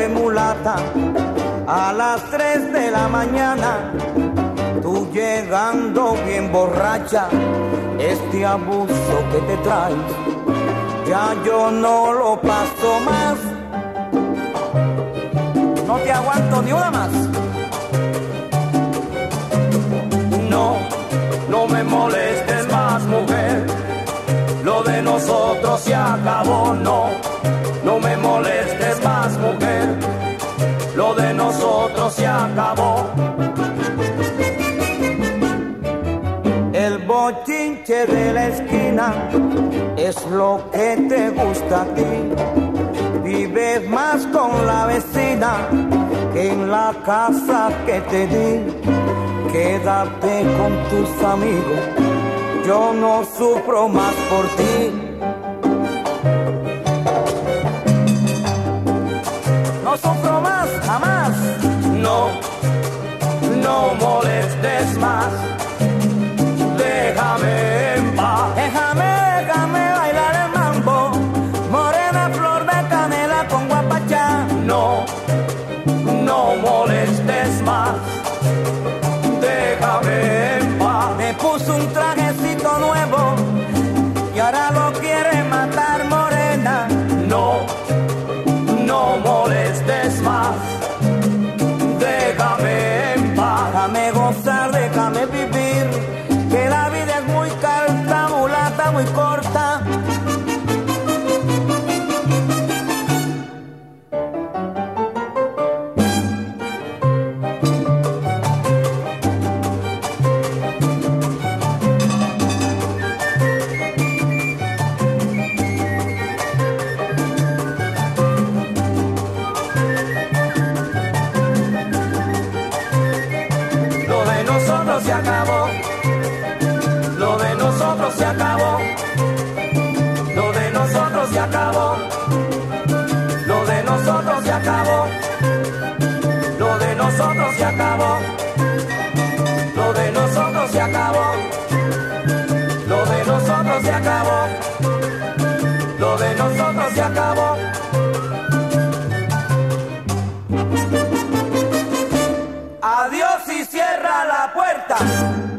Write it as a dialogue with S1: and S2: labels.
S1: pobre mulata, a las 3 de la mañana, tú llegando bien borracha, este abuso que te traes, ya yo no lo paso más. No te aguanto ni una más. No, no me molestes más, mujer, lo de nosotros se acabó. No, no me molestes más, mujer, lo de nosotros se acabó. El bochinche de la esquina es lo que te gusta a ti. Vives más con la vecina que en la casa que te di. Quédate con tus amigos, yo no sufro más por ti. No sufro más, jamás. No, no molestes más. Déjame en paz. Déjame bailar el mambo. Morena flor de canela con guapachá. No, no molestes más. Déjame en paz. Me puso un trajecito nuevo y ahora lo quiere matar, morena. No, no molestes más. Déjame en paz. Déjame gozar, déjame vivir, que la vida es muy corta, mulata, muy corta. Se acabó, lo de nosotros se acabó, lo de nosotros se acabó, lo de nosotros se acabó, lo de nosotros se acabó, lo de nosotros se acabó, lo de nosotros se acabó, lo de nosotros se acabó. Adiós y cierra la puerta.